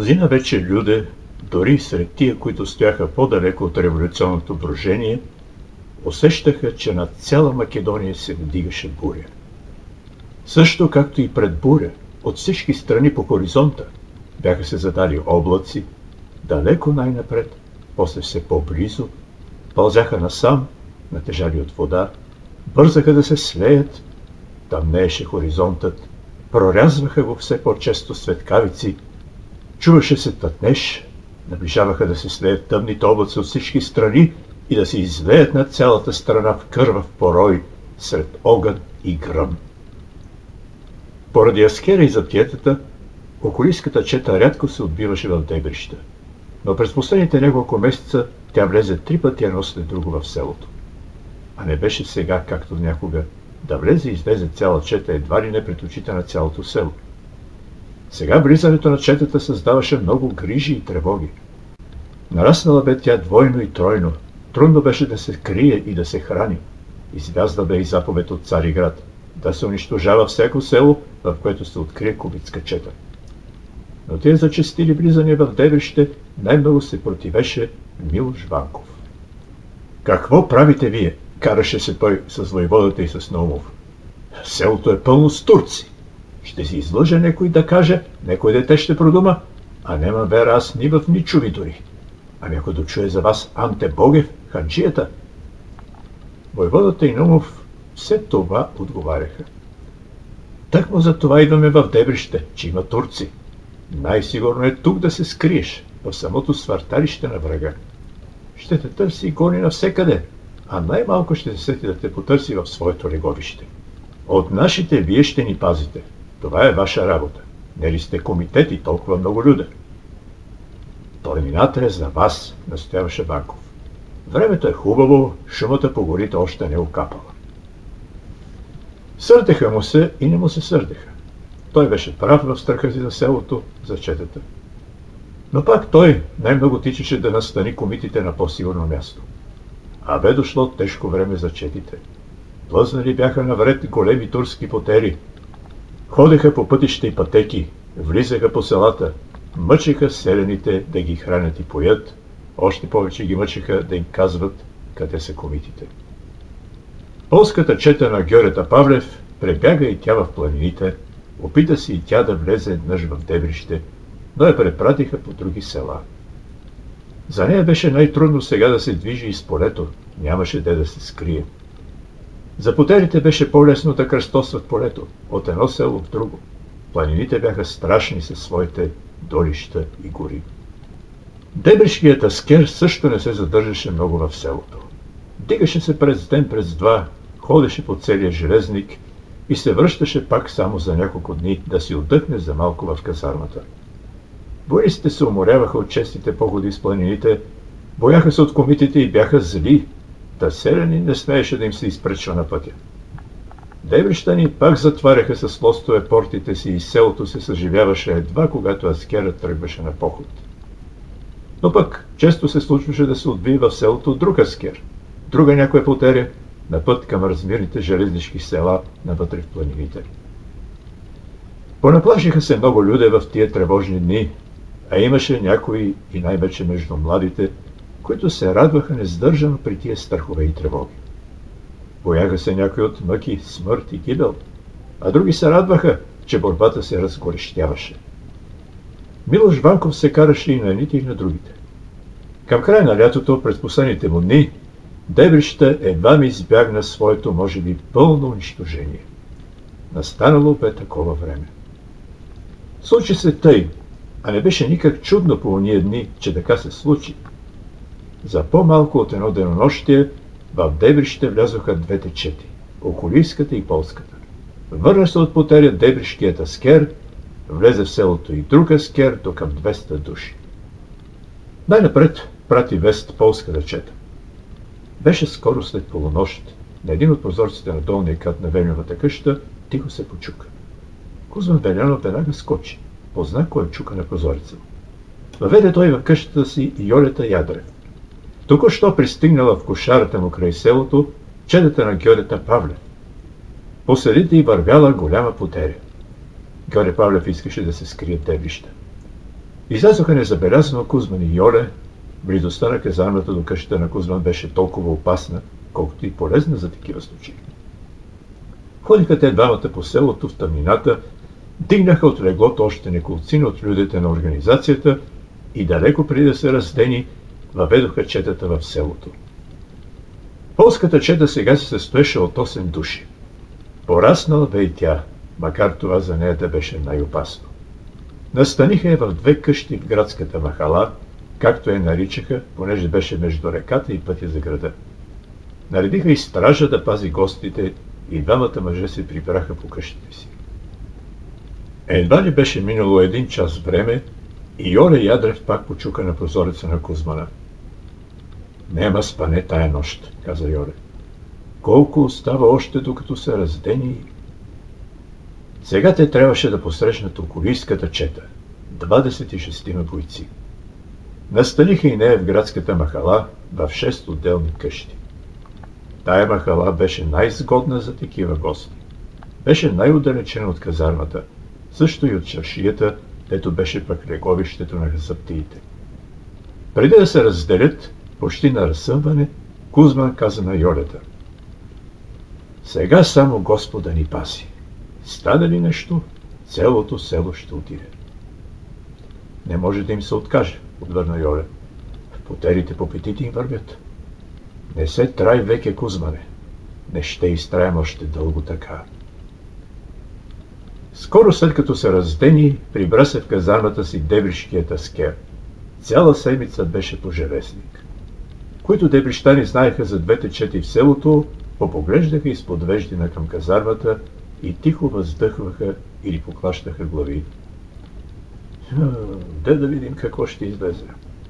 Мнозина вече люде, дори сред тия, които стояха по-далеко от революционното брожение, усещаха, че над цяла Македония се вдигаше буря. Също както и пред буря, от всички страни по хоризонта бяха се задали облаци, далеко най-напред, после все по-близо, пълзяха насам, натежали от вода, бързаха да се слеят, тъмнееше хоризонтът, прорязваха го все по-често светкавици, чуваше се тътнеж, наближаваха да се слеят тъмните облаци от всички страни и да се излеят над цялата страна в кървав порой, сред огън и гръм. Поради Аскера и запиетата, околийската чета рядко се отбиваше в Дебрища, но през последните няколко месеца тя влезе 3 пъти едно след друго в селото. А не беше сега, както някога, да влезе и излезе цяла чета едва ли не пред очите на цялото село. Сега влизането на четата създаваше много грижи и тревоги. Нараснала бе тя двойно и тройно, трудно беше да се крие и да се храни. Извязла бе и заповед от Цариград да се унищожава всяко село, в което се открие кубитска чета. Но тия зачестили влизания в Дебрище най-много се противеше Милош Ванков. „Какво правите вие?“ караше се той с войводата и с Наумов. „Селото е пълно с турци. Ще си излъже некой да каже, некой дете ще продума, а нема вера аз ни в ничови дори. Ами ако дочуе за вас Анте Богев, ханджията?“ Войводата и Наумов все това отговаряха. „Тъкмо за това идваме в Дебрище, че има турци. Най-сигурно е тук да се скриеш, в самото свърталище на врага. Ще те търси и гони навсекъде, а най-малко ще се сети да те потърси в своето леговище. От нашите вие ще ни пазите. Това е ваша работа. Не ли сте комитет и толкова много люде?“ „Планината е за вас“, настояваше Ванков. „Времето е хубаво, шумата по горите още не е окапала.“ Сърдеха му се и не му се сърдеха. Той беше прав в страха си за селото, за четата. Но пак той най-много тичаше да настани комитите на по-сигурно място. А бе дошло тежко време за четите. Плъзнали бяха навред големи турски потери. Ходеха по пътища и пътеки, влизаха по селата, мъчеха селените да ги хранят и поят, още повече ги мъчеха да им казват къде са комитите. Полската чета на Гьорета Павлев пребяга и тя в планините, опита си и тя да влезе еднъж в Дебрище, но я препратиха по други села. За нея беше най-трудно сега да се движи из полето, нямаше де да се скрие. За потерите беше по-лесно да кръстосват полето, от едно село в друго. Планините бяха страшни със своите долища и гори. Дебришкият аскер също не се задържаше много в селото. Дигаше се през ден, през два, ходеше по целия железник и се връщаше пак само за няколко дни да си отдъхне за малко в казармата. Войниците се уморяваха от честите походи с планините, бояха се от комитите и бяха зли, та селяни не смееше да им се изпречва на пътя. Дебрищани пак затваряха с лостове портите си и селото се съживяваше едва когато аскерът тръгваше на поход. Но пък често се случваше да се отбие в селото друг аскер, друга някоя потеря, на път към размирните железнишки села навътре в планините. Понаплашиха се много люде в тия тревожни дни, а имаше някои и най-вече между младите, които се радваха несдържано при тия страхове и тревоги. Бояха се някои от мъки, смърт и гибел, а други се радваха, че борбата се разгорещяваше. Милош Ванков се караше и на едните и на другите. Към края на лятото, през последните му дни, Дебрища едва ми избягна своето, може би, пълно унищожение. Настанало бе такова време. Случи се тъй, а не беше никак чудно по уния дни, че така се случи. За по-малко от едно денонощие в Дебрище влязоха двете чети – околийската и полската. Върна се от потеря дебришкият аскер, влезе в селото и друг аскер до към 200 души. Най-напред прати вест полската чета. Беше скоро след полунощ. На един от прозорците на долния кат на Вельновата къща тихо се почука. Кузман Белянов веднага скочи. Позна кой чука на прозореца. Въведе той в къщата си и Йолета Ядрев. Току-що пристигнала в кошарата му край селото чедата на Гьорета Павлев. Поседите й вървяла голяма потеря. Гьоре Павлев искаше да се скрие в Дебрища. Излязоха незабелязано Кузман и Йоле. Близостта на казармата до къщата на Кузман беше толкова опасна, колкото и полезна за такива случаи. Ходиха те двамата по селото в тъмнината, дигнаха от леглото още неколцина от людите на организацията и далеко преди да се раздени, въведоха четата в селото. Полската чета сега се състоеше от 8 души. Пораснала бе и тя, макар това за нея да беше най-опасно. Настаниха я в 2 къщи в градската махала, както я наричаха, понеже беше между реката и пътя за града. Наредиха и стража да пази гостите и двамата мъже се прибраха по къщите си. Едва ли беше минало 1 час време и Йоле Ядрев пак почука на прозореца на Кузмана. Нема спане тая нощ, каза Йоле. Колко остава още докато се раздени? Сега те трябваше да посрещнат околийската чета. 26 бойци. Настаниха и нея в градската махала в 6 отделни къщи. Тая махала беше най-сгодна за такива гости. Беше най-удалечена от казармата, също и от чаршията, дето беше пък леговището на хасаптиите. Преди да се разделят, почти на разсъмване, Кузман каза на Йолета: сега само Господа ни пази. Стане ли нещо, цялото село ще отиде. Не може да им се откаже, отвърна Йоле. В потерите по петите им вървят. Не се трай веке, Кузмане. Не ще изтраем още дълго така. Скоро след като се раздени, прибра се в казармата си дебришкият аскер. Цяла седмица беше пожелезник. Които дебрищани знаеха за 2 чети в селото, попоглеждаха изпод веждина към казармата и тихо въздъхваха или поклащаха глави. Де да видим какво ще излезе.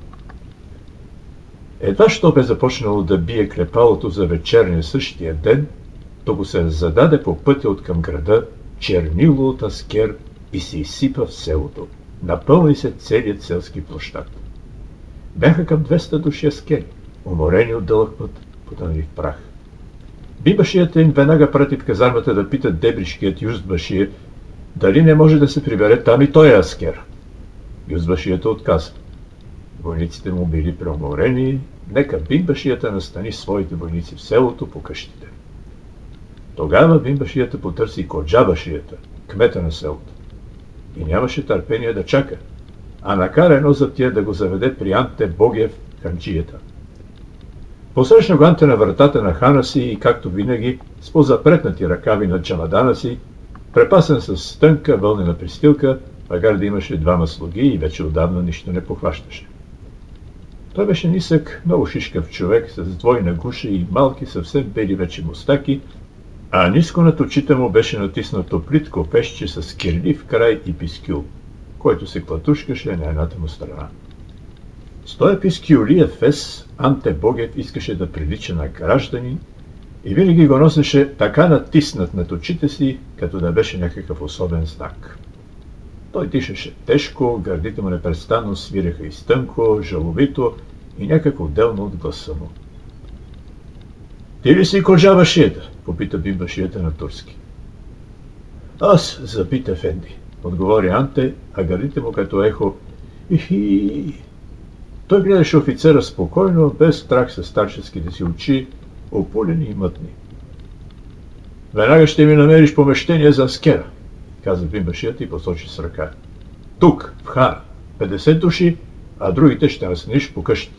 Едва що бе започнало да бие клепалото за вечерния същия ден, то го се зададе по пътя от към града чернило от аскер и се изсипа в селото. Напълни се целият селски площад. Бяха към 200 души аскери, уморени от дълъг път, потънали в прах. Бибашията им веднага прати в казармата да питат дебришкият юздбашия дали не може да се прибере там и той аскер. Юздбашията отказа. Войниците му били преуморени, нека бимбашията настани своите войници в селото по къщите. Тогава бимбашията потърси коджабашията, кмета на селото. И нямаше търпение да чака, а накара едно за тия да го заведе при Анте Богев, ханджията. Посрещна го Анте на вратата на хана си и, както винаги, с позапретнати ръкави на чамадана си, препасан с тънка вълнена пристилка, макар да имаше 2 слуги и вече отдавна нищо не похващаше. Той беше нисък, много шишкав човек, с двойна гуша и малки, съвсем бели вече мустаки, а ниско над очите му беше натиснато плитко пещче с кирлив край и пискюл, който се клатушкаше на едната му страна. С този пискюлиев фес Анте Богев искаше да прилича на гражданин и винаги го носеше така натиснат над очите си, като да беше някакъв особен знак. Той дишаше тежко, гърдите му непрестанно свиреха изтънко, жаловито и някак отделно от гласа му. Ти ли си коджабашията? Попита бимбашията на турски. Аз, забит ефенди, отговори Анте, а гърдите му като ехо. Ихи. Той гледаше офицера спокойно, без страх със старческите си очи, опулени и мътни. Веднага ще ми намериш помещение за аскера, каза бимбашията и посочи с ръка. Тук, в хана, 50 души, а другите ще настаниш по къщите.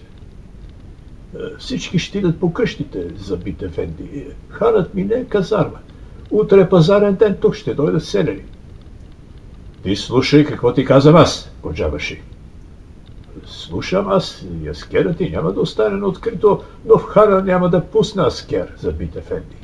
Всички ще идат по къщите, забит ефенди. Ханът ми не е казарма. Утре е пазарен ден, тук ще дойдат селени. Ти слушай какво ти казвам аз, коджабаши. Слушам аз и аскерът ти няма да остане на открито, но в хана няма да пусна аскер, забит ефенди.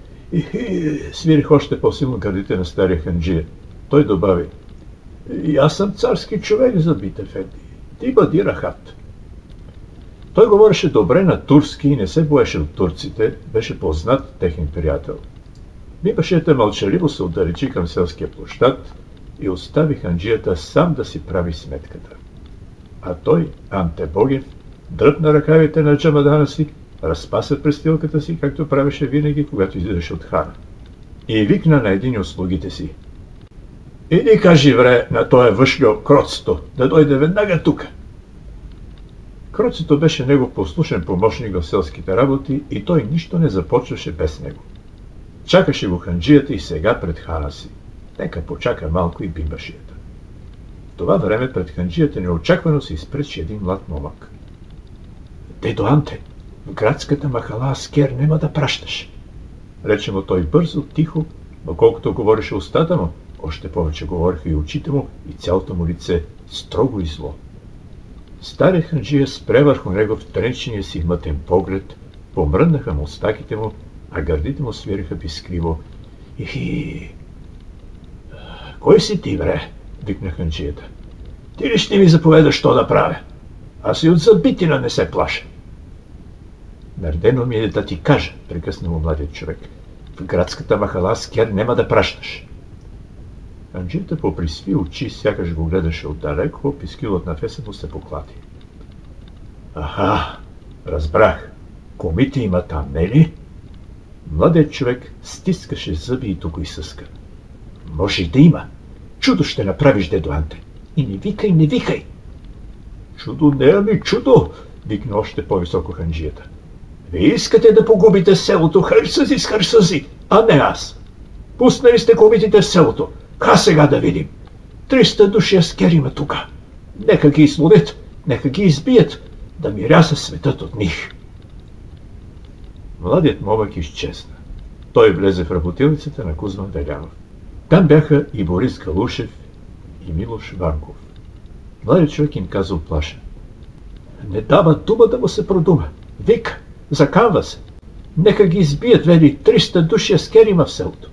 И свирих още по-силно гърдите на стария ханджия. Той добави. И аз съм царски човек, забит ефенди. Ти бъди рахат. Той говореше добре на турски и не се боеше от турците, беше познат техен приятел. Бибашията мълчаливо се отдалечи към селския площад и остави ханджията сам да си прави сметката. А той, Анте Богев, дръпна ръкавите на чамадана си, разпаса престилката си, както правеше винаги, когато излизаше от хана. И викна на един от слугите си. Иди кажи, вре, на тоя въшлю Кроцето, да дойде веднага тука. Кроцето беше негов послушен помощник в селските работи и той нищо не започваше без него. Чакаше го ханджията и сега пред хана си. Нека почака малко и бимбашията. В това време пред ханджията неочаквано се изпречи един млад момък. Дедо Анте, в градската махала Аскер нема да пращаш. Рече му той бързо, тихо, но колкото говореше устата му, още повече говориха и очите му и цялото му лице строго и зло. Стария ханджия спре върху него в тренчения си мътен поглед, помръднаха му устаките му, а гърдите му свириха пискливо. Ихи! Кой си ти, бре? Викна ханджията. Ти ли ще ми заповедаш що да правя? Аз и от забитина не се плаша. Наредено ми е да ти кажа, прекъсна му младият човек. В градската махала Аскер нема да пращаш. Ханджията поприсви очи, сякаш го гледаше отдалеко, пискилът на феса му се поклати. Аха, разбрах. Комите има там, не ли? Младият човек стискаше зъби и тук изсъска. Може и да има. Чудо ще направиш, дедо Анте. И не викай, не викай. Чудо не, ами чудо, викна още по-високо ханджията. Вие искате да погубите селото хърсъзи с хърсъзи, а не аз. Пуснали сте комитите в селото. Ха сега да видим. 300 души аскер има тука. Нека ги изловят, нека ги избият, да миряса светът от них. Младият момък изчезна. Той влезе в работилницата на Кузман Велянов. Там бяха и Борис Галушев, и Милош Ванков. Младият човек им каза оплашен. Не дава дума да му се продума. Вика, заканва се. Нека ги избият, вели, 300 души аскер има в селото.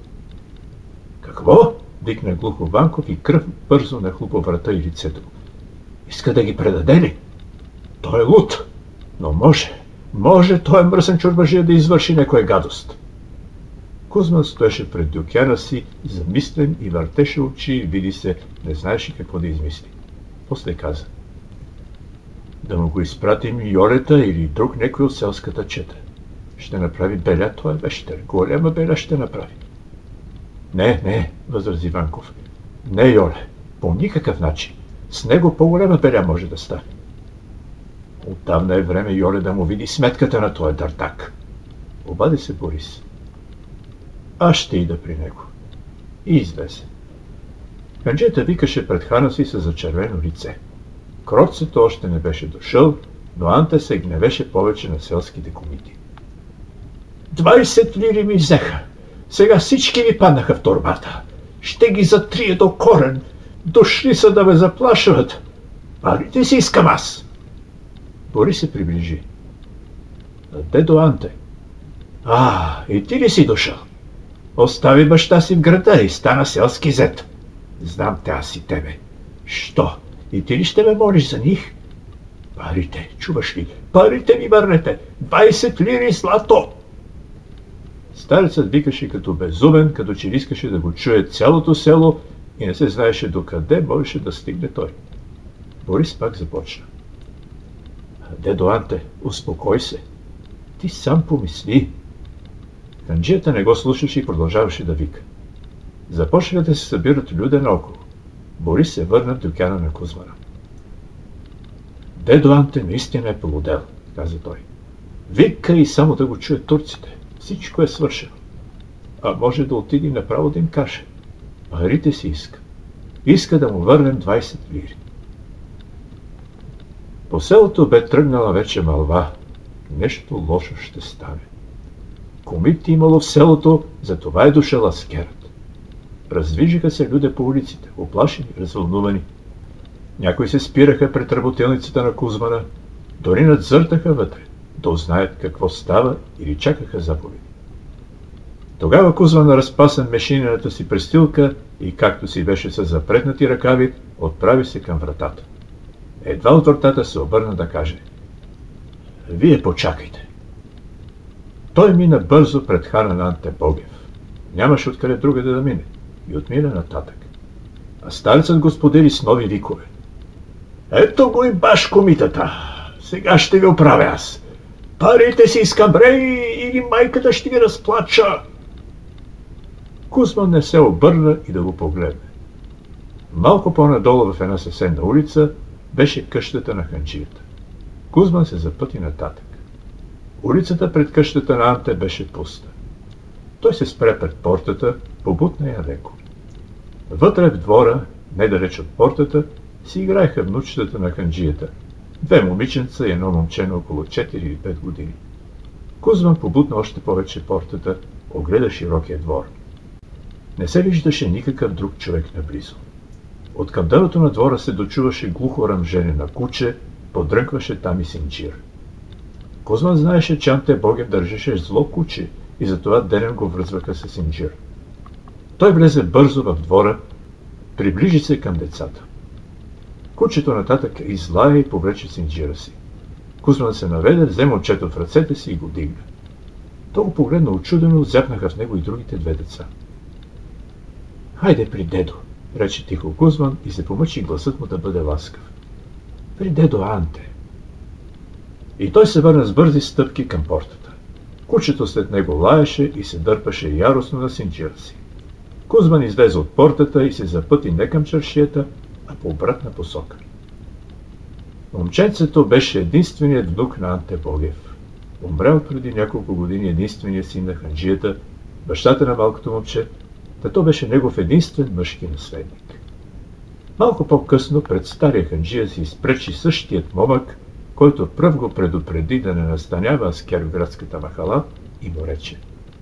Какво? Викна глухо Ванков и кръв бързо нахлупа врата и лицето му. Иска да ги предаде ли? Той е луд, но може той мръсен чорбажия да извърши някоя гадост. Кузман стоеше пред дюкяна си, замислен и въртеше очи, види се, не знаеше какво да измисли. После каза. Да му го изпратим Йолета или друг някой от селската чета. Ще направи беля, той е вещер. Голяма беля ще направи. Не, възрази Ванков. Не, Йоле, по никакъв начин. С него по-голяма беля може да стане. Отдавна е време Йоле да му види сметката на този дърдак. Обади се Борис. Аз ще ида при него. И излезе. Ханджията викаше пред хана си с зачервено лице. Кроцето още не беше дошъл, но Анте се гневеше повече на селските комити. 20 лири ми взеха. Сега всички ми паднаха в торбата. Ще ги затрия до корен. Дошли са да ме заплашват. Парите си искам аз. Борис се приближи. Дедо Анте. И ти ли си дошъл? Остави баща си в града и стана селски зет. Знам те аз и тебе. Що? И ти ли ще ме молиш за них? Парите, чуваш ли? Парите ми върнете! 20 лири злато! Старецът викаше като безумен, като че искаше да го чуе цялото село и не се знаеше докъде можеше да стигне той. Борис пак започна. Дедо Анте, успокой се. Ти сам помисли. Ханджията не го слушаше и продължаваше да вика. Започнаха да се събират люди наоколо. Борис се върна в дюкяна на Кузмана. Дедо Анте наистина е полудел, каза той. Вика и само да го чуят турците. Всичко е свършено. А може да отиде направо да им каже. Парите си иска. Иска да му върнем 20 лири. По селото бе тръгнала вече мълва. Нещо лошо ще стане. Комит имало в селото, затова е дошъл аскерът. Раздвижиха се люди по улиците, оплашени, развълнувани. Някои се спираха пред работилницата на Кузмана, дори надзъртаха вътре, да узнаят какво става или чакаха заповеди. Тогава Кузман разпасан мешинената си престилка и, както си беше с запретнати ръкави, отправи се към вратата. Едва от вратата се обърна да каже: Вие почакайте. Той мина бързо пред хана на Анте Богев. Нямаше откъде другаде да мине и отмина нататък. А старецът го сподели с нови викове. Ето го и баш комитата. Сега ще ви оправя аз. Парите си искам, бре, или майката ще ги разплача. Кузман не се обърна и да го погледне. Малко по-надолу в една съседна улица беше къщата на ханджията. Кузман се запъти нататък. Улицата пред къщата на Анте беше пуста. Той се спря пред портата, побутна я леко. Вътре в двора, недалеч от портата, си играеха внучетата на ханджията. Две момиченца и едно момче на около 4 или 5 години. Кузман побутна още повече портата, огледа широкия двор. Не се виждаше никакъв друг човек наблизо. От към дъното на двора се дочуваше глухо ръмжене на куче, подрънкваше там и синджир. Кузман знаеше, че Анте Богев държеше зло куче и затова денем го връзваха с синджир. Той влезе бързо в двора, приближи се към децата. Кучето нататък излая и повлече синджира си. Кузман се наведе, взе момчето в ръцете си и го дигна. Той го погледна учудено, зяпнаха в него и другите две деца. Хайде при дедо, рече тихо Кузман и се помъчи гласът му да бъде ласкав. При дедо Анте. И той се върна с бързи стъпки към портата. Кучето след него лаеше и се дърпаше яростно на синджира си. Кузман излезе от портата и се запъти не към чаршията, а по обратна посока. Момченцето беше единственият внук на Анте Богев. Умрял преди няколко години единственият син на ханджията, бащата на малкото момче, то беше негов единствен мъжки наследник. Малко по-късно пред стария ханджия си изпречи същият момък, който пръв го предупреди да не настанява аскер в градската махала и му рече: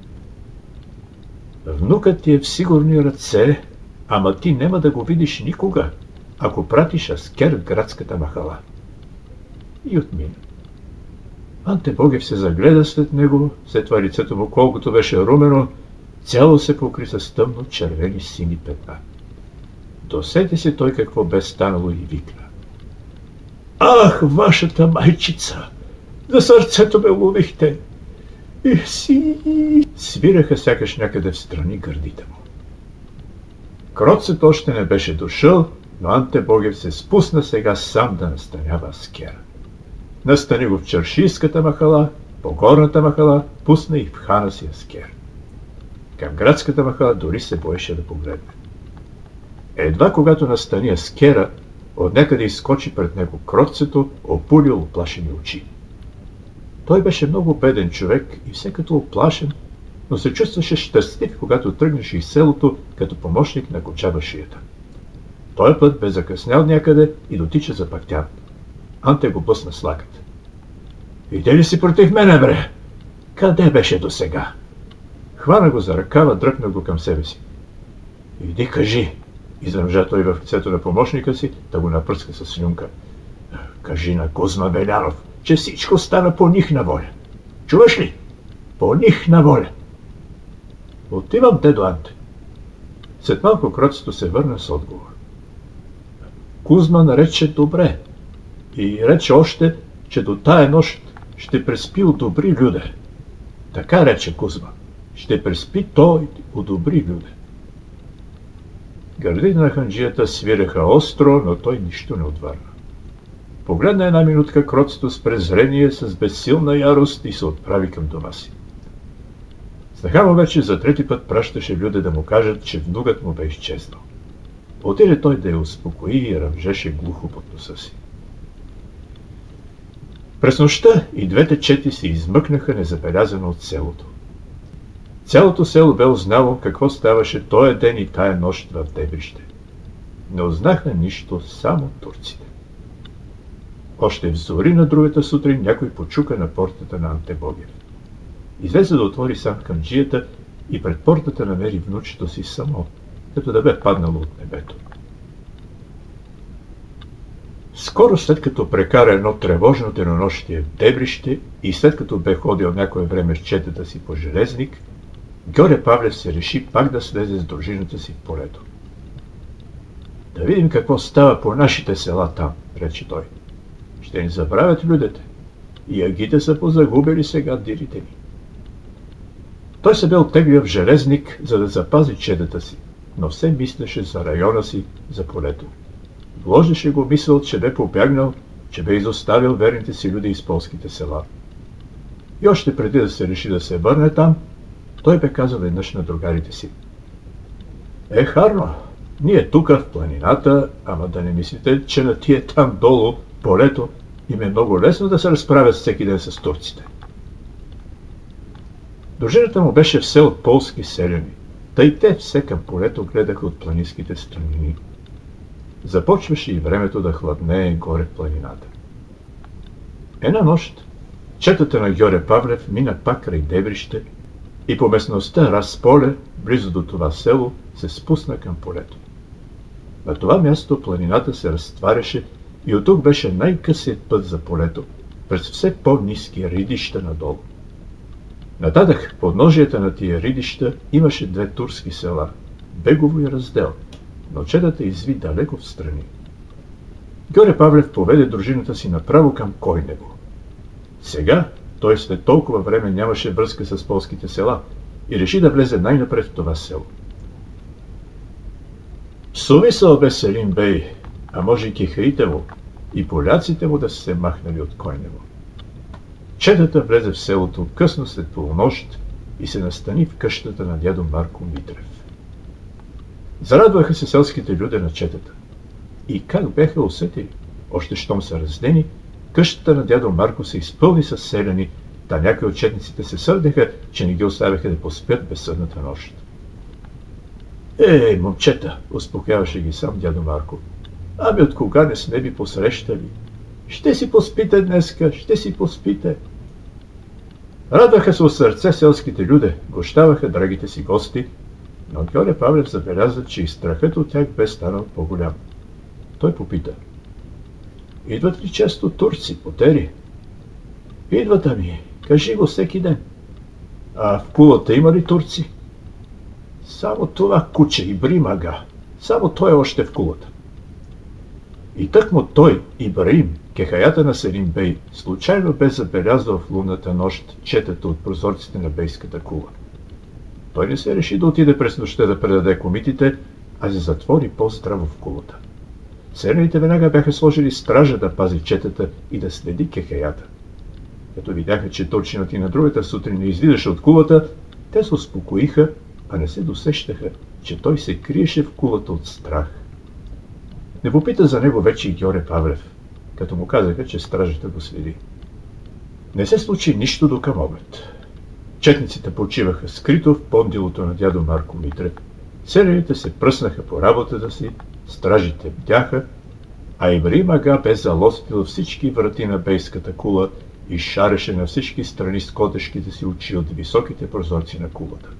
внукът ти е в сигурни ръце, ама ти няма да го видиш никога, ако пратиш аскер в градската махала. И отмина. Анте Богев се загледа след него, след това лицето му, колкото беше румено, цяло се покри с тъмно червени сини петна. Досети се той какво бе станало и викна: ах, вашата майчица! За сърцето ме ловихте! И си... Свираха сякаш някъде в страни гърдите му. Кроцето още не беше дошъл, но Анте Богев се спусна сега сам да настанява аскера. Настани го в чаршийската махала, по горната махала, пусна и в хана си аскер. Към градската махала дори се боеше да погледне. Едва когато настани аскера, отнякъде изскочи пред него кроцето, опулил оплашени очи. Той беше много беден човек и все като оплашен, но се чувстваше щастлив, когато тръгнеше из селото като помощник на кочабашията. Той път бе закъснял някъде и дотича запъхтян. Анте го бъсна с лакът. Иде ли си против мене, бре? Къде беше досега? Хвана го за ръкава, дръпна го към себе си. Иди кажи, изръмжа той в лицето на помощника си, да го напръска с слюнка. Кажи на Кузма Белянов, че всичко стана по нихна воля. Чуваш ли? По нихна воля. Отивам, дедо Анте. След малко кроцето се върна с отговор. Кузма нарече добре и рече още, че до тая нощ ще преспи у добри люде. Така рече Кузма. Ще преспи той у добри люде. Гърдите на ханджията свиреха остро, но той нищо не отвърна. Погледна една минутка кроцето с презрение, с безсилна ярост и се отправи към дома си. Снаха му вече за трети път пращаше люде да му кажат, че внукът му бе изчезнал. Отиде той да я успокои и ръмжеше глухо под носа си. През нощта и двете чети се измъкнаха незабелязано от селото. Цялото село бе узнало какво ставаше тоя ден и тая нощ в Дебрище. Не узнаха нищо само турците. Още в зори на другата сутрин някой почука на портата на Анте Богев. Излезе да отвори сам ханджията и пред портата намери внучето си само, като да бе паднало от небето. Скоро след като прекара едно тревожно денонощие в Дебрище и след като бе ходил някое време с четата си по Железник, Гьоре Павлев се реши пак да слезе с дружината си в полето. Да видим какво става по нашите села там, рече той. Ще ни забравят людите. И агите са позагубили сега дирите ни. Той се бе оттеглил в Железник, за да запази чедата си, но все мислеше за района си, за полето. Вложеше го мисъл, че бе побягнал, че бе изоставил верните си люди из полските села. И още преди да се реши да се върне там, той бе казал веднъж на другарите си: Харно, Ние тука в планината, ама да не мислите, че на тия там долу, полето, им е много лесно да се разправят всеки ден с турците. Дружината му беше все от полски селяни, тъй те все към полето гледаха от планинските странини. Започваше и времето да хладнее горе в планината. Една нощ четата на Гьоре Павлев мина пак край Дебрище и по местността Разполе, близо до това село, се спусна към полето. На това място планината се разтваряше и оттук беше най-късият път за полето, през все по-ниски ридища надолу. Нататък, под ножията на тия ридища, имаше две турски села – Бегово и Раздел, но четата изви далеко в страни. Гьоре Павлев поведе дружината си направо към Койнево. Сега, той след толкова време нямаше връзка с полските села и реши да влезе най-напред в това село. Сумисъл бе Селим бей, а може и кихаите му, и поляците му да са се махнали от Койнево. Четата влезе в селото късно след полунощ и се настани в къщата на дядо Марко Митрев. Зарадваха се селските люди на четата. И как бяха усетили, още щом са раздени, къщата на дядо Марко се изпълни с селяни, та някои от четниците се сърдеха, че не ги оставяха да поспят безсъдната нощ. Ей, момчета, успокояваше ги сам дядо Марко. Ами от кога не сме ви посрещали? Ще си поспите днеска, ще си поспите. Радваха се от сърце селските люди, гощаваха драгите си гости, но Гьоре Павлев забеляза, че и страхът от тях бе станал по-голям. Той попита: идват ли често турци, потери? Идват, ами, кажи го всеки ден. А в кулата има ли турци? Само това куче Ибрим ага, само той е още в кулата. И тъкмо той, Ибраим, кехаята на Селим бей, случайно бе забелязал в лунната нощ четата от прозорците на бейската кула. Той не се реши да отиде през нощта да предаде комитите, а се затвори по-здраво в кулата. Селяните веднага бяха сложили стража да пази четата и да следи кехаята. Като видяха, че точинът и на другата сутрин не излизаше от кулата, те се успокоиха, а не се досещаха, че той се криеше в кулата от страх. Не попита за него вече и Гьоре Павлев, като му казаха, че стражата го следи. Не се случи нищо до към обед. Четниците почиваха скрито в пондилото на дядо Марко Митрев, селяните се пръснаха по работата си, стражите бдяха, а Ибрим ага бе залостил всички врати на бейската кула и шареше на всички страни с котешките си очи от високите прозорци на кулата.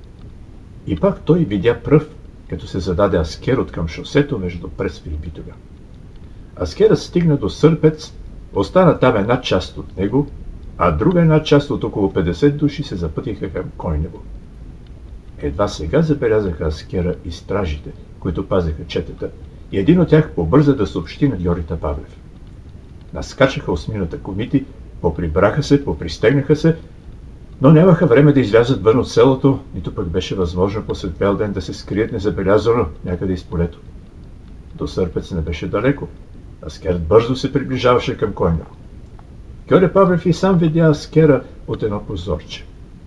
И пак той видя пръв, като се зададе Аскер от към шосето между Преспи и Битоля. Аскерът стигна до Сърпец, остана там една част от него, а друга една част от около 50 души се запътиха към Койнево. Едва сега забелязаха Аскера и стражите, които пазеха четата, и един от тях побърза да съобщи на Гьорита Павлев. Наскачаха осмината комити, поприбраха се, попристегнаха се, но нямаха време да излязат вън от селото, нито пък беше възможно посред бял ден да се скрият незабелязано някъде из полето. До Сърпец не беше далеко. Аскерът бързо се приближаваше към Койнево. Гьоре Павлев и сам видя Аскера от едно прозорче.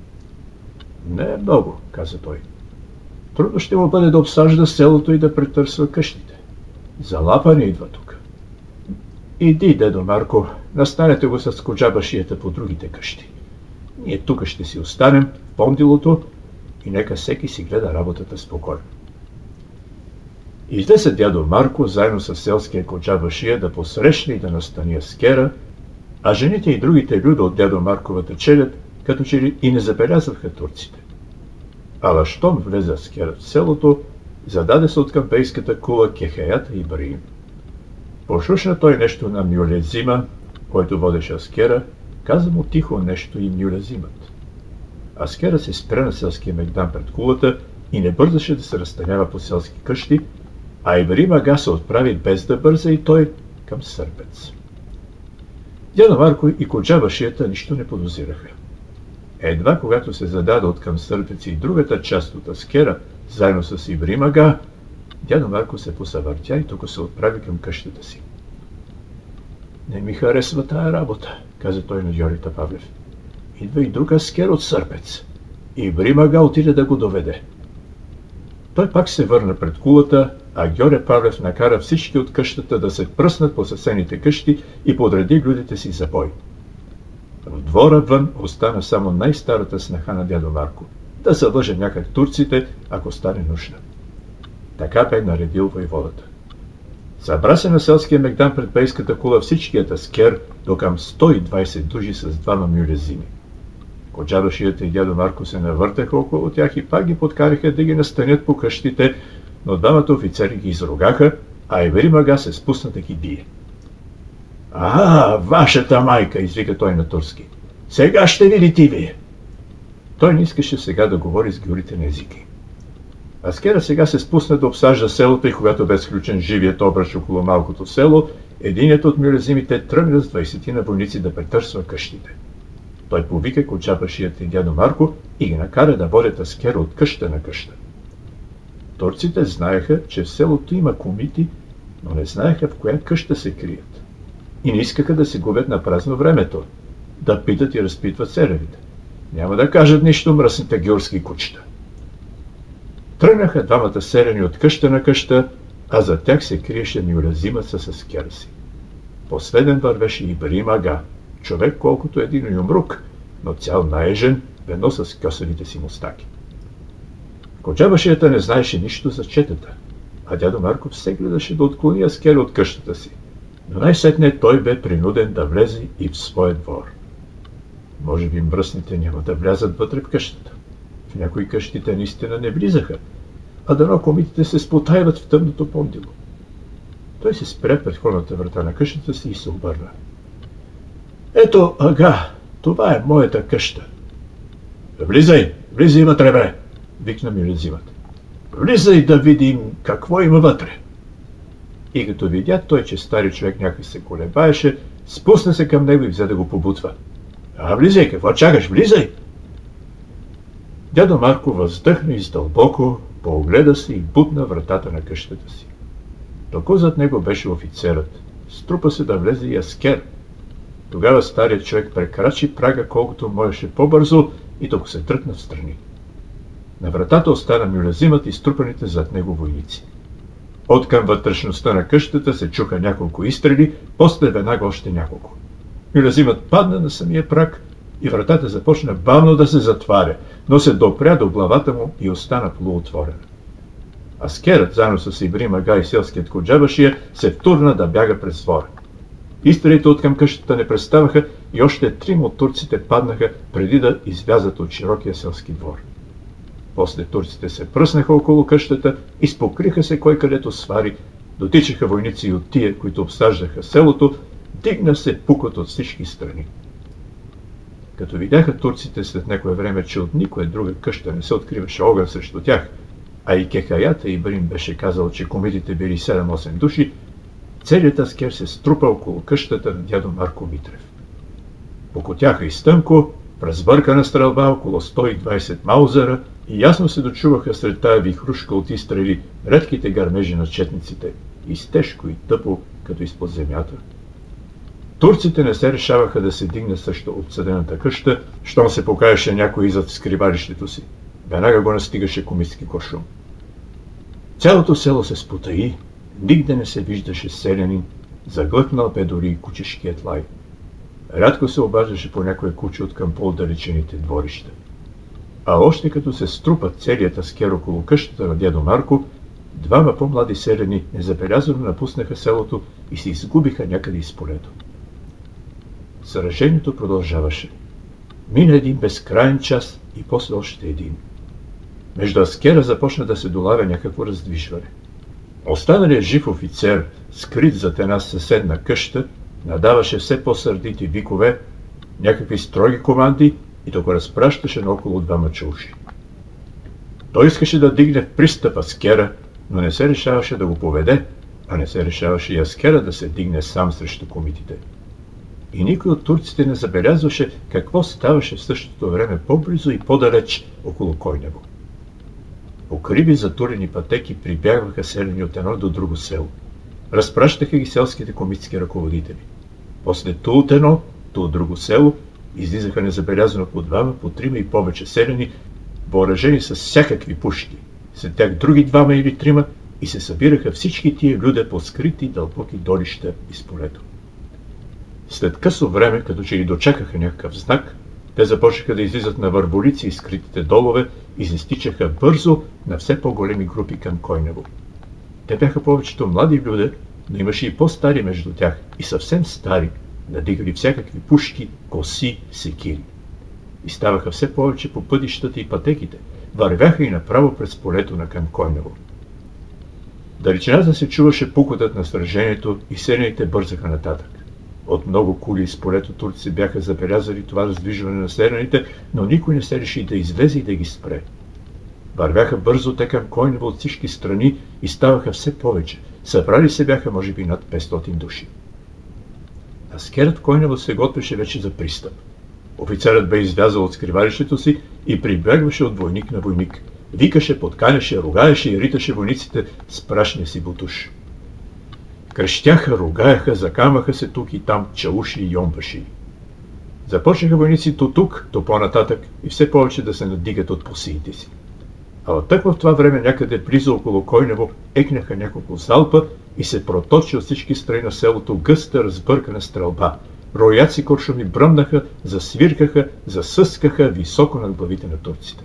Не е много, каза той. Трудно ще му бъде да обсажда селото и да претърсва къщите. Залапа не идва тук. Иди, дедо Марко, настанете го с коджабашията по другите къщи. Ние тук ще си останем в пондилото и нека всеки си гледа работата спокойно. Излезе дядо Марко заедно с селския коджабашия да посрещне и да настани Аскера, а жените и другите люди от дядо Марковата челяд като че ли и не забелязваха турците. Ала щом влезе Аскерът в селото, зададе се от към бейската кула кехаята Ибраим. Пошушна той нещо на Мюлезима, който водеше Аскера, каза му тихо нещо и Мюлезимът. Аскера се спря на селския мегдан пред кулата и не бързаше да се разстанява по селски къщи, а Ибраим ага се отправи без да бърза и той към Сърпец. Дядо Марко и коджабашията нищо не подозираха. Едва когато се зададе от към Сърпец и другата част от Аскера, заедно с Ибраим ага, дядо Марко се посъвъртя и тук се отправи към къщата си. Не ми харесва тая работа, каза той на Гьорита Павлев. Идва и друг Аскер от Сърпец. Ибраим ага отиде да го доведе. Той пак се върна пред кулата, а Гьоре Павлев накара всички от къщата да се пръснат по съседните къщи и подреди людите си за бой. В двора вън остана само най-старата снаха на дядо Марко, да залъже някак турците, ако стане нужда. Така бе наредил войводата. Събра се на селския мегдан пред пейската кула всичкият аскер, до към 120 души с двама мюлезими. Коджабашията и дядо Марко се навъртаха около тях и пак ги подкараха да ги настанят по къщите, но двамата офицери ги изругаха, а Ивери Ага се спусна да ги бие. Вашата майка, извика той на турски. Сега ще видите вие. Той не искаше сега да говори с гюрите езики. Аскера сега се спусна да обсажда селото и когато бе сключен живият обръч около малкото село, единият от мюлезимите тръгна с 20 на войници да претърсва къщите. Той повика Коджабашията и дядо Марко и ги накара да водят Аскера от къща на къща. Турците знаеха, че в селото има комити, но не знаеха в коя къща се крият. И не искаха да се губят на празно времето, да питат и разпитват селевите. Няма да кажат нищо мръсните гюрски кучета. Тръгнаха двамата селени от къща на къща, а за тях се криеше мюлезимът с аскера си. Последен вървеше Ибрахим Ага, човек колкото един юмрук, но цял наежен, ведно с кьосалите си мустаки. Коджабашията не знаеше нищо за четата, а дядо Марко все гледаше да отклони аскера от къщата си, но най-сетне той бе принуден да влезе и в своя двор. Може би мръсните няма да влязат вътре в къщата. В някои къщите наистина не влизаха, а дано комитите се спотайват в тъмното пондило. Той се спря пред входната врата на къщата си и се обърна. Ето, Ага, това е моята къща. Влизай вътре, бе, викна мюлезимът. Влизай да видим какво има вътре. И като видя той, че стари човек някак се колебаеше, спусна се към него и взе да го побутва. Влизай, какво чакаш, влизай! Дядо Марко въздъхна издълбоко, поогледа се и бутна вратата на къщата си. Току зад него беше офицерът. Струпа се да влезе и аскер. Тогава старият човек прекрачи прага колкото можеше по-бързо и току се тръкна в страни. На вратата остана мюлезимът и струпаните зад него войници. От към вътрешността на къщата се чуха няколко изстрели, после веднага още няколко. Мюлезимът падна на самия праг и вратата започна бавно да се затваря, но се допря до главата му и остана полуотворена. Аскерът, заедно с Ибрахим Ага и селският Коджабашия, се втурна да бяга през двора. Изстрелите от към къщата не преставаха и още 3 от турците паднаха преди да излязат от широкия селски двор. После турците се пръснаха около къщата, изпокриха се кой където свари, дотичаха войници и от тия, които обсаждаха селото, дигна се пукот от всички страни. Като видяха турците след някое време, че от никоя друга къща не се откриваше огън срещу тях, а и кехаята Ибрим беше казал, че комитите били 7-8 души, целият аскер се струпа около къщата на дядо Марко Митрев. Покотяха изтънко, разбъркана стрелба около 120 маузера и ясно се дочуваха сред тая вихрушка от изстрели редките гърмежи на четниците, изтежко и тъпо, като изпод земята. Турците не се решаваха да се дигне срещу обсъдената къща, щом се покаяше някой зад скривалището си. Веднага го настигаше комитски куршум. Цялото село се спотаи, нигде не се виждаше селянин, заглъхнал бе дори и кучешкият лай. Рядко се обаждаше по някое куче от към по-отдалечените дворища. А още като се струпа целият аскер около къщата на дядо Марко, двама по-млади селяни незабелязано напуснаха селото и се изгубиха някъде из полето. Сражението продължаваше. Мина един безкрайен час и после още един. Между аскера започна да се долавя някакво раздвижване. Останалият жив офицер, скрит зад една съседна къща, надаваше все по-сърдити викове, някакви строги команди и то го разпращаше на около 2 чулши. Той искаше да дигне в пристъп аскера, но не се решаваше да го поведе, а не се решаваше и аскера да се дигне сам срещу комитите. И никой от турците не забелязваше какво ставаше в същото време по-близо и по-далеч около Койнево. По криви затурени пътеки прибягваха селени от едно до друго село. Разпращаха ги селските комитски ръководители. После ту от едно, ту от друго село излизаха незабелязано по 2, по 3 и повече селени, въоръжени с всякакви пушки. След тях други 2 или 3 и се събираха всички тия люде по скрити дълбоки долища из полето. След късо време, като че ли дочакаха някакъв знак, те започнаха да излизат на върболици и скритите долове и се стичаха бързо на все по-големи групи към Койнево. Те бяха повечето млади люде, но имаше и по-стари между тях, и съвсем стари, надигали всякакви пушки, коси, секири. И ставаха все повече по пътищата и пътеките, вървяха и направо през полето на към Койнево. Далечината се чуваше пукотът на сражението и селяните бързаха нататък. От много кули из полето турци бяха забелязали това раздвижване на селяните, но никой не се реши да излезе и да ги спре. Вървяха бързо те към Койнево от всички страни и ставаха все повече. Събрали се бяха може би над 500 души. Аскерът в Койнево се готвеше вече за пристъп. Офицерът бе излязъл от скривалището си и прибягваше от войник на войник. Викаше, подканяше, ругаеше и риташе войниците с прашния си бутуш. Крещяха, ругаеха, закамаха се тук и там, чауши и йомбаши. Започнаха войници то тук, то по-нататък и все повече да се надигат от посиите си. А оттък в това време някъде близо около Койнево екнаха няколко залпа и се проточи от всички страни на селото гъста разбъркана стрелба. Рояци куршуми бръмнаха, засвиркаха, засъскаха високо над главите на турците.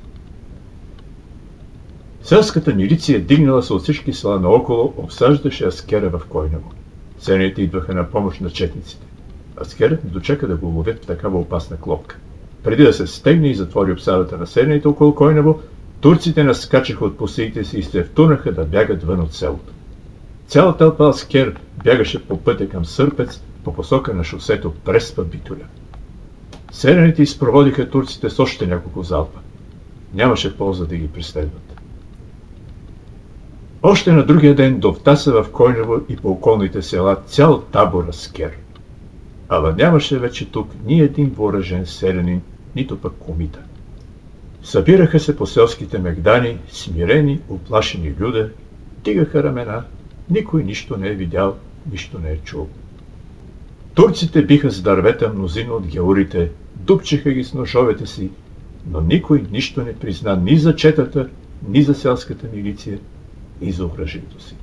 Селската милиция, дигнала се от всички села наоколо, обсаждаше Аскера в Койнево. Селяните идваха на помощ на четниците. Аскерът не дочака да го ловят в такава опасна клопка. Преди да се стегне и затвори обсадата на селяните около Койнево, турците наскачаха от посиите си и се втурнаха да бягат вън от селото. Цяла тълпа Аскер бягаше по пътя към Сърпец, по посока на шосето Преспа Битоля. Селяните изпроводиха турците с още няколко залпа. Нямаше полза да ги преследват. Още на другия ден довтаса в Койнево и по околните села цял табор Аскер. Ала нямаше вече тук ни един въоръжен селянин, нито пък комита. Събираха се по селските мегдани, смирени, уплашени люде, дигаха рамена, никой нищо не е видял, нищо не е чул. Турците биха с дървета мнозина от геурите, дупчеха ги с ножовете си, но никой нищо не призна ни за четата, ни за селската милиция, ни за оръжието си.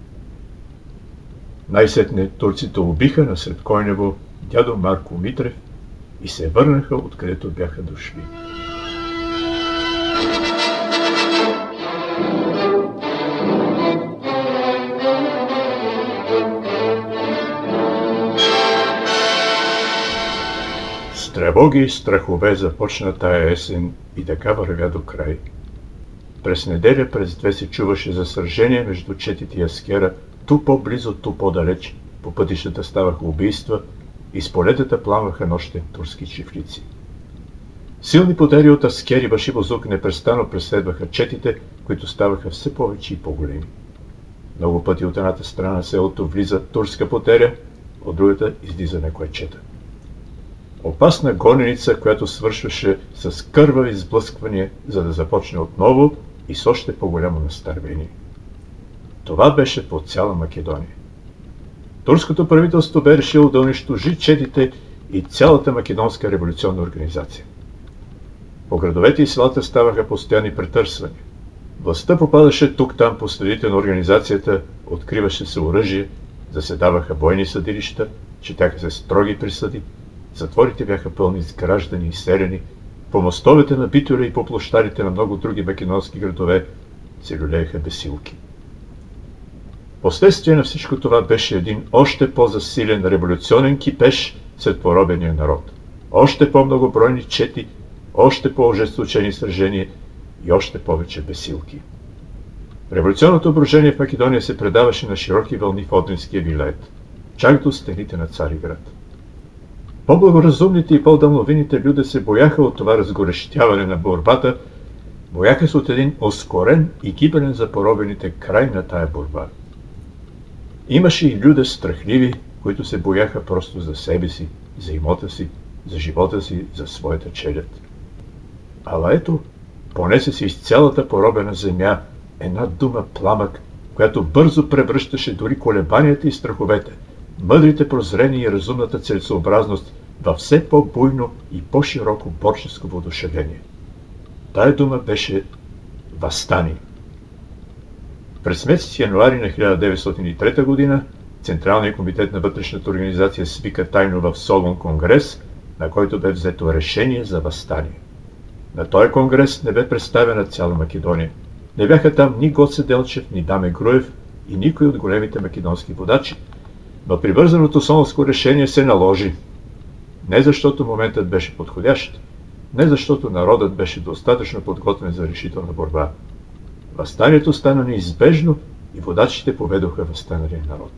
Най-сетне турците убиха насред Койнево дядо Марко Митрев и се върнаха откъдето бяха дошли. С тревоги и страхове започна тая есен и така вървя до край. През неделя, през две се чуваше за сражение между четите и Аскера, ту по-близо, ту по-далеч. По пътищата ставаха убийства и с полетата пламваха нощен турски чифлици. Силни потери от Аскер и Башибозук непрестанно преследваха четите, които ставаха все повече и по-големи. Много пъти от едната страна на селото влиза турска потеря, от другата излиза някоя чета. Опасна гоненица, която свършваше с кървави сблъсквания, за да започне отново и с още по-голямо настървение. Това беше по цяла Македония. Турското правителство бе решило да унищожи четите и цялата македонска революционна организация. По градовете и селата ставаха постоянни претърсвания. Властта попадаше тук-там по следите на организацията, откриваше се оръжие, заседаваха бойни съдилища, четяха се строги присъди, затворите бяха пълни с граждани и селяни, по мостовете на Битоля и по площадите на много други македонски градове се люлееха бесилки. Последствие на всичко това беше един още по-засилен революционен кипеж сред поробения народ. Още по-многобройни чети, още по-ожесточени сражения и още повече бесилки. Революционното брожение в Македония се предаваше на широки вълни в Одринския вилет, чак до стените на Цариград. По-благоразумните и по-дълновините люде се бояха от това разгорещяване на борбата, бояха се от един ускорен и гибелен за поробените край на тая борба. Имаше и люде страхливи, които се бояха просто за себе си, за имота си, за живота си, за своята челяд. Ала ето, понесе се из цялата поробена земя една дума пламък, която бързо превръщаше дори колебанията и страховете, мъдрите прозрения и разумната целесообразност във все по-буйно и по-широко борческо въодушевление. Тая дума беше въстание. През месец януари на 1903 година Централният комитет на вътрешната организация свика тайно в Солун конгрес, на който бе взето решение за въстание. На този конгрес не бе представена цяла Македония. Не бяха там ни Гоце Делчев, ни Даме Груев и никой от големите македонски водачи, но привързаното солунско решение се наложи. Не защото моментът беше подходящ, не защото народът беше достатъчно подготвен за решителна борба. Въстанието стана неизбежно и водачите поведоха въстаналия народ.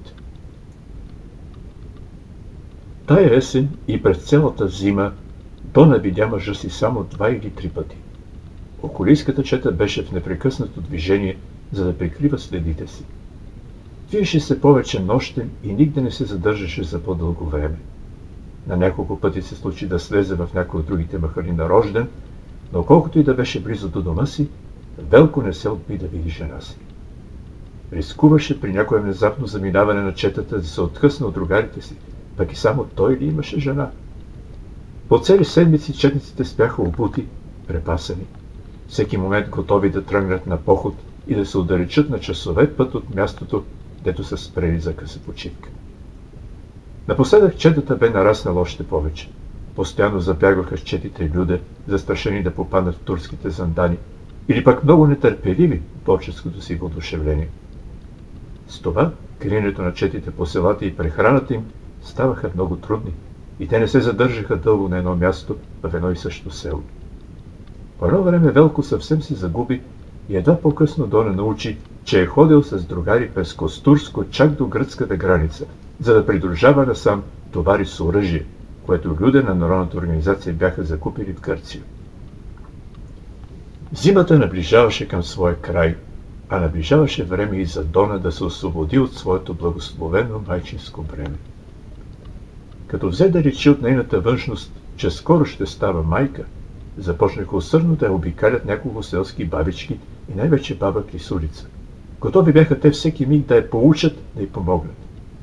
Тая есен и през цялата зима Дона видя мъжа си само 2 или 3 пъти. Околийската чета беше в непрекъснато движение, за да прикрива следите си. Виеше се повече нощем и нигде не се задържаше за по-дълго време. На няколко пъти се случи да слезе в някои от другите махали на Рожден, но колкото и да беше близо до дома си, Велко не се отби да види жена си. Рискуваше при някое внезапно заминаване на четата да се откъсне от другарите си, пък и само той ли имаше жена? По цели седмици четниците спяха обути, препасани, всеки момент готови да тръгнат на поход и да се отдалечат на часове път от мястото, дето са спрели за къса почивка. Напоследък четата бе нараснала още повече. Постоянно забягваха с четите люде, застрашени да попаднат в турските зандани, или пък много нетърпеливи в творческото си въодушевление. С това криенето на четите по селата и прехраната им ставаха много трудни и те не се задържаха дълго на едно място в едно и също село. По едно време Велко съвсем се загуби и едва по-късно Дона научи, че е ходил с другари през Костурско чак до гръцката граница, за да придружава насам товари с оръжие, което люде на Народната организация бяха закупили в Гърция. Зимата наближаваше към своя край, а наближаваше време и за Дона да се освободи от своето благословено майчинско бреме. Като взе да речи от нейната външност, че скоро ще става майка, започнаха усърдно да я обикалят няколко селски бабички и най-вече баба Клисурица. Готови бяха те всеки миг да я поучат, да й помогнат.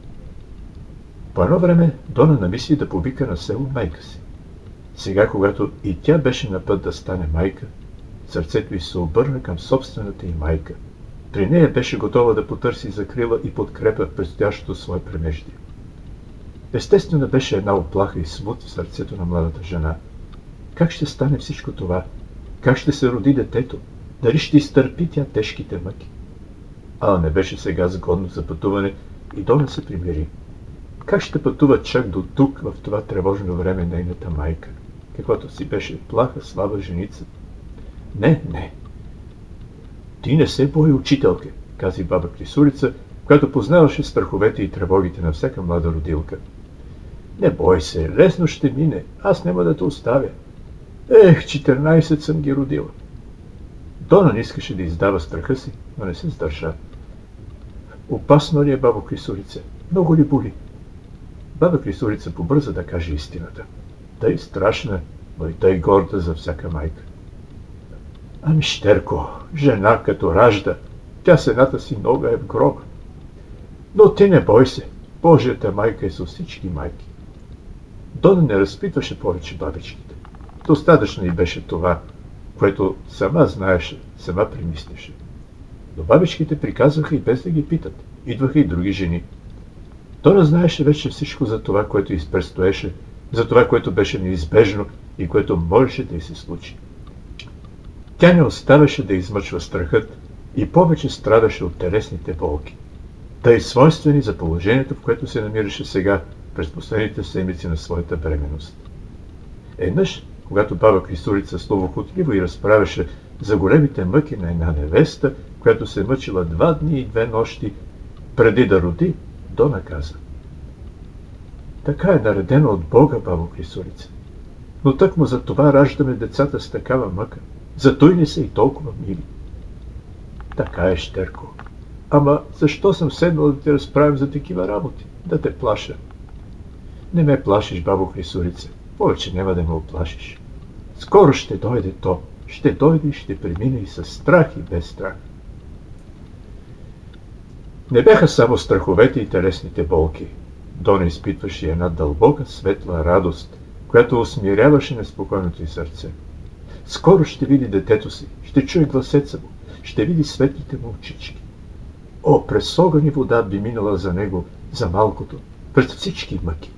По едно време Дона намисли да повика на село майка си. Сега, когато и тя беше на път да стане майка, сърцето й се обърна към собствената й майка. При нея беше готова да потърси закрила и подкрепа в предстоящото свое премеждие. Естествено беше една оплаха и смут в сърцето на младата жена. Как ще стане всичко това? Как ще се роди детето? Дали ще изтърпи тя тежките мъки? Ала не беше сега сгодно за пътуване и Дона се примири. Как ще пътува чак до тук в това тревожно време нейната майка, каквато си беше плаха, слаба женица? Не. Ти не се бой, учителке, каза баба Клисурица, която познаваше страховете и тревогите на всяка млада родилка. Не бой се, лесно ще мине, аз няма да те оставя. 14 съм ги родила. Дона не искаше да издава страха си, но не се сдържа. Опасно ли е, бабо Клисурице? Много ли боли? Баба Клисурица побърза да каже истината. Тъй страшна, но и тъй горда за всяка майка. Ами, щерко, жена като ражда, тя с едната си нога е в гроба. Но ти не бой се, Божията майка е с всички майки. Дона не разпитваше повече бабичките. Достатъчно и беше това, което сама знаеше, сама примислеше. Но бабичките приказваха и без да ги питат. Идваха и други жени. Дона знаеше вече всичко за това, което изпредстоеше, за това, което беше неизбежно и което можеше да й се случи. Тя не оставаше да измъчва страхът и повече страдаше от телесните болки. Тъй свойствени за положението, в което се намираше сега през последните седмици на своята бременност. Еднъж, когато баба Клисурица словохотливо и разправяше за големите мъки на една невеста, която се мъчила 2 дни и 2 нощи преди да роди, Дона каза: така е наредено от Бога, бабо Клисурица. Но тъкмо за това раждаме децата с такава мъка. Зато и не са и толкова мили. Така е, щерко. Ама защо съм седнала да те разправям за такива работи? Да те плаша. Не ме плашиш, бабо Клисурица. Повече няма да ме оплашиш. Скоро ще дойде то. Ще дойде и ще премине и със страх и без страх. Не бяха само страховете и телесните болки. Дона изпитваше една дълбока, светла радост, която усмиряваше неспокойното й сърце. Скоро ще види детето си, ще чуе гласеца му, ще види светлите му очички. О, през огън и вода би минала за него, за малкото, през всички мъки.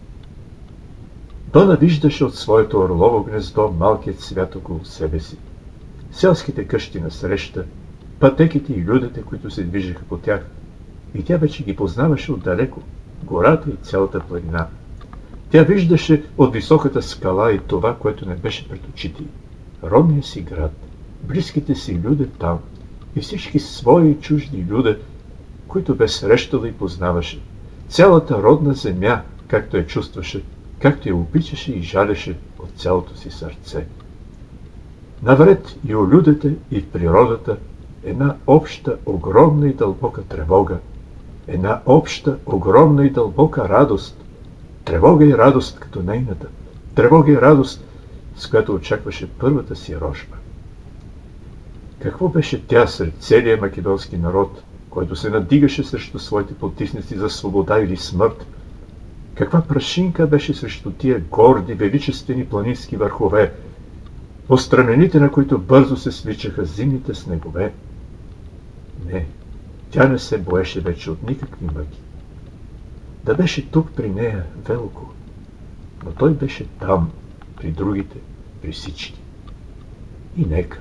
Дона виждаше от своето орлово гнездо малкият свят около себе си. Селските къщи насреща, пътеките и людите, които се движеха по тях. И тя вече ги познаваше отдалеко, гората и цялата планина. Тя виждаше от високата скала и това, което не беше пред очите й. Родния си град, близките си люде там и всички свои и чужди люде, които бе срещала и познаваше. Цялата родна земя, както я чувстваше, както я обичаше и жалеше от цялото си сърце. Навред и у людите, и в природата една обща, огромна и дълбока тревога, една обща, огромна и дълбока радост, тревога и радост като нейната, тревога и радост, с която очакваше първата си рожба. Какво беше тя сред целия македонски народ, който се надигаше срещу своите потисници за свобода или смърт? Каква прашинка беше срещу тия горди, величествени планински върхове, по страмените на които бързо се свичаха зимните снегове? Не, тя не се боеше вече от никакви мъки. Да беше тук при нея Велко, но той беше там, при другите, при всички. И нека.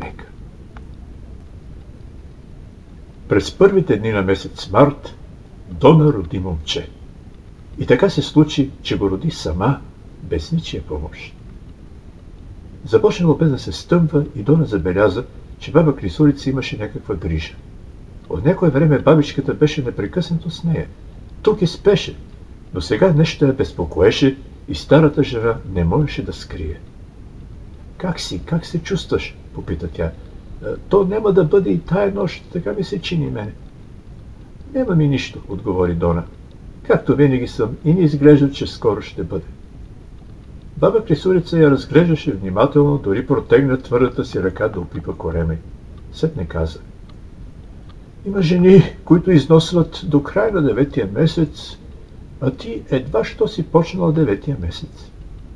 През първите дни на месец март Дона роди момче. И така се случи, че го роди сама, без ничия помощ. Започнало бе да се стъмва и Дона забеляза, че баба Клисурица имаше някаква грижа. От някое време бабичката беше непрекъснато с нея. Тук и спеше, но сега нещо я безпокоеше и старата жена не можеше да скрие. Как се чувстваш? Попита тя. То няма да бъде и тая нощ, така ми се чини мене. Няма ми нищо, отговори Дона. Както винаги съм и не изглежда, че скоро ще бъде. Баба Клисурица я разглеждаше внимателно, дори протегна твърдата си ръка да опипа корема. Сетне каза. Има жени, които износват до края на 9-тия месец, а ти едва що си почнала 9-тия месец.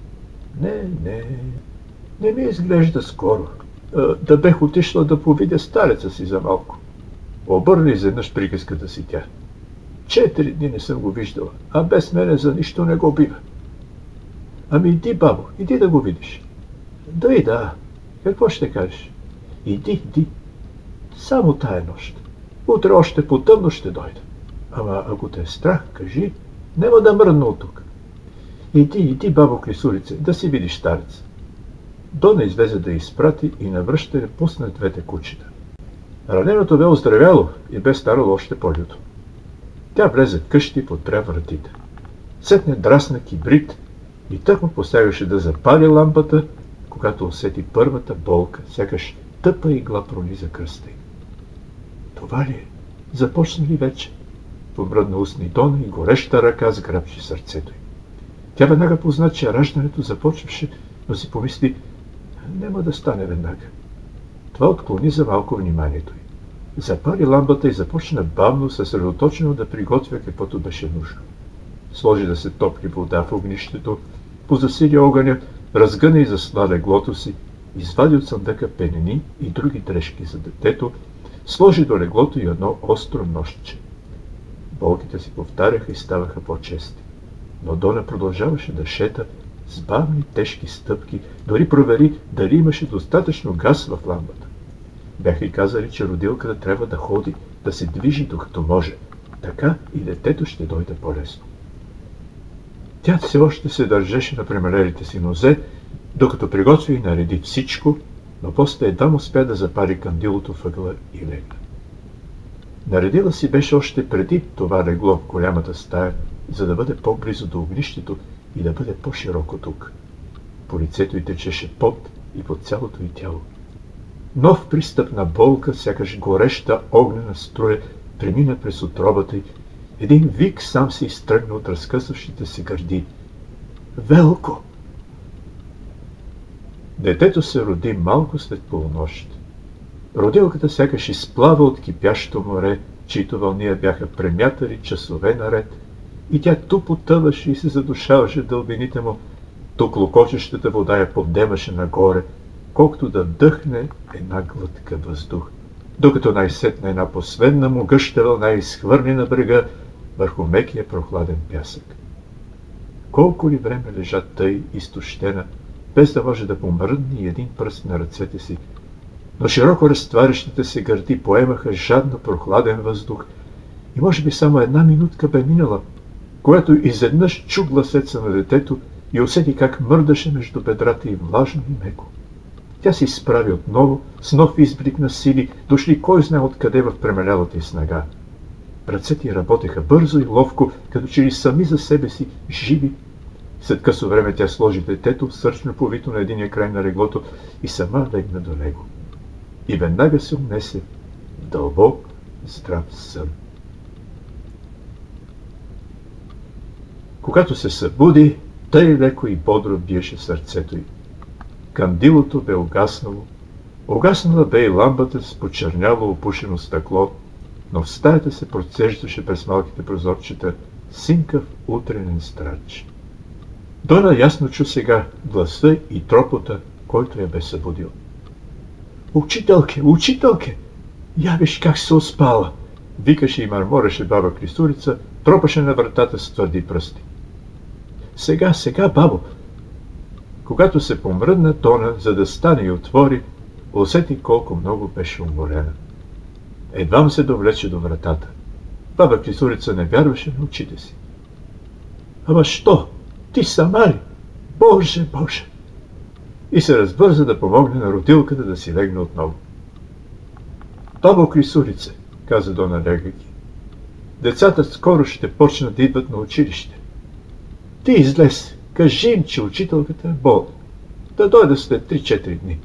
Не ми изглежда скоро. Да бех отишла да повидя стареца си за малко. Обърна изведнъж приказката си тя. 4 дни не съм го виждала, а без мене за нищо не го бива. Ами иди, бабо, иди да го видиш. Да. Какво ще кажеш? Иди. Само тая нощ. Утре още по-тъмно ще дойда. Ама ако те е страх, кажи, няма да мръдна от тук. Иди, бабо Клисурице, да си видиш старец. Дона излезе да изпрати и на връщане пусна двете кучета. Раненото бе оздравяло и бе старало още по-люто. Тя влезе в къщи и потря вратите. Сетне драсна кибрид и тък му посягаше да запали лампата, когато усети първата болка, сякаш тъпа игла прониза кръста й. Това ли е? Започна ли вече? Помръдна устни Дона и гореща ръка сграбчи сърцето й. Тя веднага позна, че раждането започваше, но си помисли, няма да стане веднага. Това отклони за малко вниманието й. Запали лампата и започна бавно, съсредоточено да приготвя каквото беше нужно. Сложи да се топли вода в огнището, позасили огъня, разгъна и засла леглото си, извади от съндъка пенени и други дрежки за детето, сложи до леглото и едно остро ножче. Болките си повтаряха и ставаха по-чести. Но Дона продължаваше да шета с бавни тежки стъпки, дори провери дали имаше достатъчно газ в лампата. Бяха и казали, че родилката трябва да ходи, да се движи докато може. Така и детето ще дойде по-лесно. Тя все още се държеше на премалелите си нозе, докато приготви и нареди всичко, но после едва успя да запали кандилото въгъла и легна. Наредила си беше още преди това легло в голямата стая, за да бъде по-близо до огнището и да бъде по-широко тук. По лицето й течеше пот и по цялото й тяло. Нов пристъп на болка, сякаш гореща огнена струя, премина през утробата й. Един вик сам се изтръгна от разкъсващите се гърди. Велко! Детето се роди малко след полунощ. Родилката сякаш изплава от кипящо море, чието вълния бяха премятали часове наред, и тя ту потъваше и се задушаваше в дълбините му, тук локочещата вода я подемаше нагоре, колкото да вдъхне една глътка въздух. докато най-сетна една последна му гъща вълна изхвърли на брега върху мекия прохладен пясък. Колко ли време лежа тъй изтощена, без да може да помръдне и един пръст на ръцете си, но широко разтварящите се гърди поемаха жадно прохладен въздух и може би само една минутка бе минала, когато изведнъж чу гласеца на детето и усети как мърдаше между бедрата й влажно и меко. Тя се изправи отново, с нов изблик на сили, дошли кой знае откъде в премалялата й снага. Ръцете й работеха бързо и ловко, като че ли сами за себе си, живи. След късо време тя сложи детето, сърчно повито на единия край на леглото и сама легна до него. И веднага се унесе в дълбок, здрав сън. Когато се събуди, тъй леко и бодро биеше сърцето й. Кандилото бе угаснало. Угаснала бе и лампата с почерняло опушено стъкло, но в стаята се процеждаше през малките прозорчета синкав утренен страч. Дона ясно чу сега гласа и тропота, който я бе събудил. Учителке, учителке! Я виж как се успала! Викаше и мърмореше баба Клисурица, тропаше на вратата с твърди пръсти. Сега, сега, бабо! Когато се помръдна Дона, за да стане и отвори, усети колко много беше уморена. Едвам се довлече до вратата. Баба Клисурица не вярваше на очите си. Ама що? Ти сама ли? Боже, Боже! И се разбърза да помогне на родилката да си легне отново. Бабо Клисурице, каза Дона лягайки, децата скоро ще почнат да идват на училище. Ти излез, кажи им, че учителката е болна. Да дойде след 3-4 дни.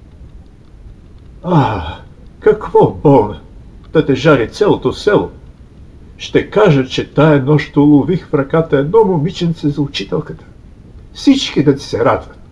Какво болна? Да те жали цялото село. Ще кажа, че тая нощ улових в ръката едно момиченце за учителката. Всички да ти се радват.